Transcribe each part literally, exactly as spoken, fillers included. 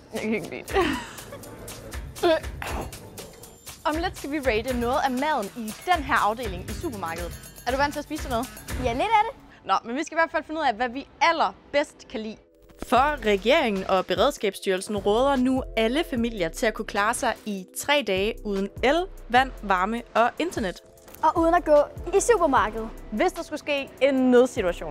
Jeg kan ikke lide det. Om lidt skal vi rate noget af maden i den her afdeling i supermarkedet. Er du vant til at spise noget? Ja, lidt af det. Nå, men vi skal i hvert fald finde ud af, hvad vi allerbedst kan lide. For regeringen og Beredskabsstyrelsen råder nu alle familier til at kunne klare sig i tre dage uden el, vand, varme og internet. Og uden at gå i supermarkedet. Hvis der skulle ske en nødsituation.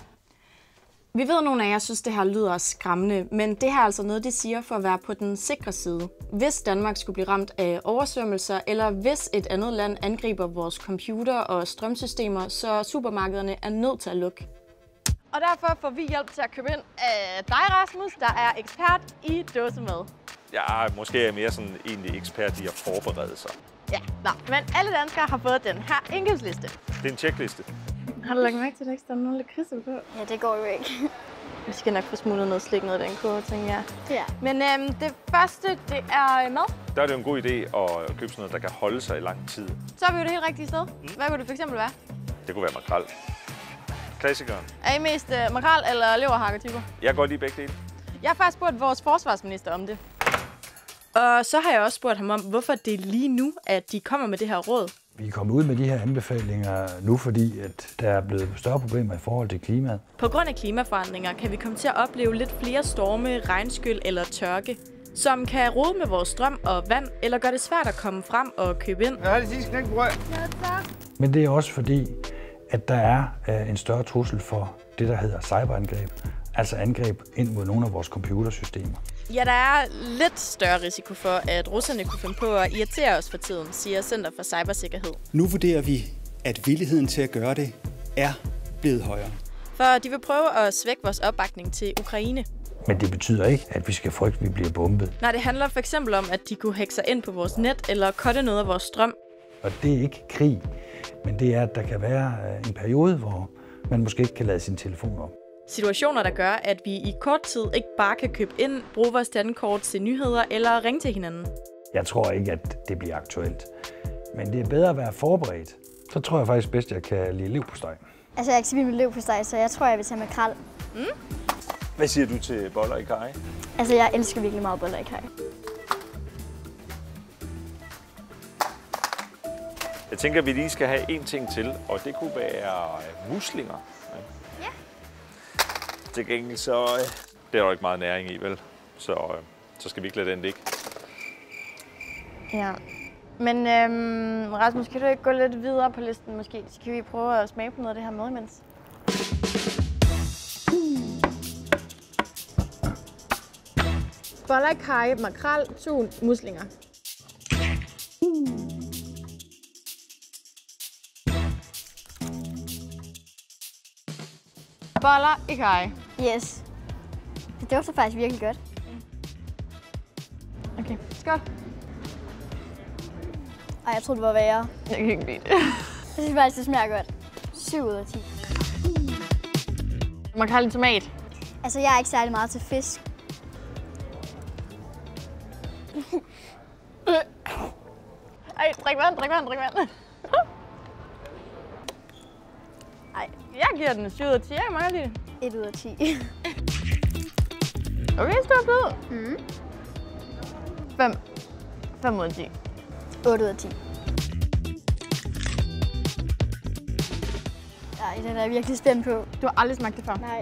Vi ved, at nogle af jer synes, det her lyder skræmmende, men det her er altså noget, de siger for at være på den sikre side. Hvis Danmark skulle blive ramt af oversvømmelser, eller hvis et andet land angriber vores computer- og strømsystemer, så supermarkederne er nødt til at lukke. Og derfor får vi hjælp til at købe ind af dig, Rasmus, der er ekspert i dåsemad. Ja, måske er jeg mere sådan egentlig ekspert i at forberede sig. Ja, nå, men alle danskere har fået den her indkøbsliste. Det er en checkliste. Har du lagt mærke til, at der ikke står nogen lakridser på? Ja, det går jo ikke. Vi skal nok få smuglet noget slik ned i den kurve, tænker jeg. Ja. Men øhm, det første, det er mad. Der er det jo en god idé at købe sådan noget, der kan holde sig i lang tid. Så er vi jo det helt rigtige sted. Hvad kunne det for eksempel være? Det kunne være makrel. Klassikeren. Er I mest øh, makrel eller leverhakker-typer? Jeg går lige begge dele. Jeg har faktisk spurgt vores forsvarsminister om det. Og så har jeg også spurgt ham om, hvorfor det er lige nu, at de kommer med det her råd. Vi er kommet ud med de her anbefalinger nu, fordi at der er blevet større problemer i forhold til klimaet. På grund af klimaforandringer kan vi komme til at opleve lidt flere storme, regnskyl eller tørke, som kan rode med vores strøm og vand, eller gøre det svært at komme frem og købe ind. Jeg har det sidste knækbrød. Men det er også fordi, at der er uh, en større trussel for det, der hedder cyberangreb. Altså angreb ind mod nogle af vores computersystemer. Ja, der er lidt større risiko for, at russerne kunne finde på at irritere os for tiden, siger Center for Cybersikkerhed. Nu vurderer vi, at villigheden til at gøre det er blevet højere. For de vil prøve at svække vores opbakning til Ukraine. Men det betyder ikke, at vi skal frygte, at vi bliver bombet. Nej, det handler for eksempel om, at de kunne hacke sig ind på vores net eller cutte noget af vores strøm. Og det er ikke krig, men det er, at der kan være en periode, hvor man måske ikke kan lade sin telefon op. Situationer, der gør, at vi i kort tid ikke bare kan købe ind, bruge vores dankort til nyheder eller ringe til hinanden. Jeg tror ikke, at det bliver aktuelt. Men det er bedre at være forberedt. Så tror jeg faktisk bedst, at jeg kan lide leverpostej. Altså, jeg er ikke så vild med leverpostej, så jeg tror, jeg vil tage makrel. Mm. Hvad siger du til boller i kaj? Altså, jeg elsker virkelig meget boller i kaj. Jeg tænker, at vi lige skal have en ting til, og det kunne være muslinger. Ja. Til gengæld så øh, det er der ikke meget næring i, vel? Så, øh, så skal vi ikke lade den ligge. Ja. Men øhm, Rasmus, kan du ikke gå lidt videre på listen måske? Så kan vi prøve at smage på noget af det her mad imens. Boller i kaj, makrel, tun, muslinger. Boller i kaj. Yes. Det dufter faktisk virkelig godt. Okay, skål. Ej, jeg troede, det var værre. Jeg kan ikke lide det. Jeg synes faktisk, det smager godt. syv ud af ti. Makrel i tomat. Altså, jeg er ikke særlig meget til fisk. Ej, drik vand, drik vand, drik vand. Ej. Jeg giver den syv ud af ti. Jeg kan meget lide det. et ud af ti. Okay, stor bid. Mm. fem. fem ud af ti. otte ud af ti. Ej, den er jeg virkelig spændt på. Du har aldrig smagt det før? Nej.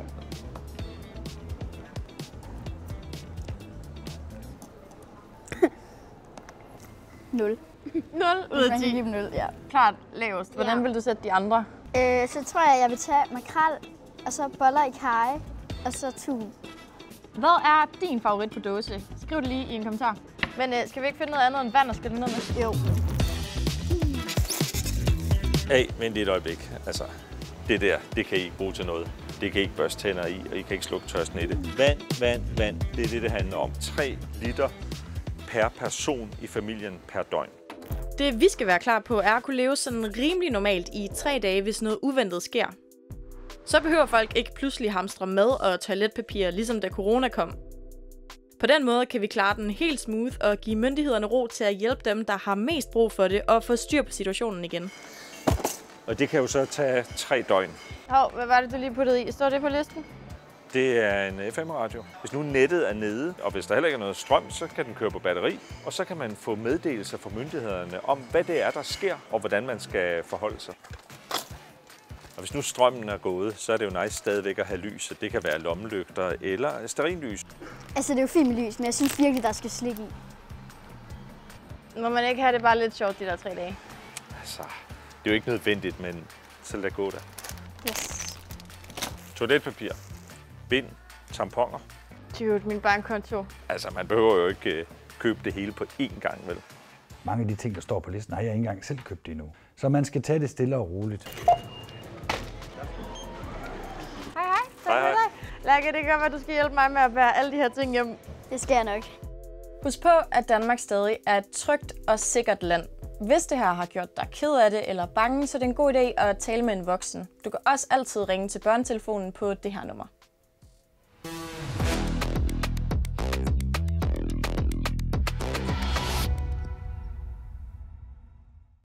nul. nul ud af Man kan ti. give dem nul, ja. Klart lavest. Hvordan Ja. vil du sætte de andre? Øh, så tror jeg, jeg vil tage makrel, og så boller i kaj, og så tun. Hvad er din favorit på dåse? Skriv det lige i en kommentar. Men øh, skal vi ikke finde noget andet end vand og skille ned med? Jo. Hey, men lige et øjeblik. Altså, det der, det kan I ikke bruge til noget. Det kan I ikke børste tænder i, og I kan ikke slukke tørsten i det. Vand, vand, vand. Det er det, det handler om. tre liter per person i familien per døgn. Det vi skal være klar på er at kunne leve sådan rimelig normalt i tre dage, hvis noget uventet sker. Så behøver folk ikke pludselig hamstre mad og toiletpapir, ligesom da corona kom. På den måde kan vi klare den helt smooth og give myndighederne ro til at hjælpe dem, der har mest brug for det, og få styr på situationen igen. Og det kan jo så tage tre døgn. Hov, hvad var det, du lige puttede i? Står det på listen? Det er en F M-radio. Hvis nu nettet er nede, og hvis der heller ikke er noget strøm, så kan den køre på batteri. Og så kan man få meddelelser fra myndighederne om, hvad det er, der sker, og hvordan man skal forholde sig. Og hvis nu strømmen er gået, så er det jo nice stadigvæk at have lys. Det kan være lommelygter eller stearinlys. Altså, det er jo fint med lys, men jeg synes virkelig, der skal slik i. Må man ikke have det bare lidt sjovt de der tre dage? Altså, det er jo ikke nødvendigt, men så lad gå der. Yes. Toiletpapir, bind, tamponer. Dude, min bankkonto. Altså, man behøver jo ikke øh, købe det hele på én gang, vel? Mange af de ting, der står på listen, har jeg ikke engang selv købt endnu. Så man skal tage det stille og roligt. Hej, hej. Hej, hej. Lærke, det gør, at du skal hjælpe mig med at bære alle de her ting hjem. Det skal jeg nok. Husk på, at Danmark stadig er et trygt og sikkert land. Hvis det her har gjort dig ked af det eller bange, så er det en god idé at tale med en voksen. Du kan også altid ringe til børnetelefonen på det her nummer.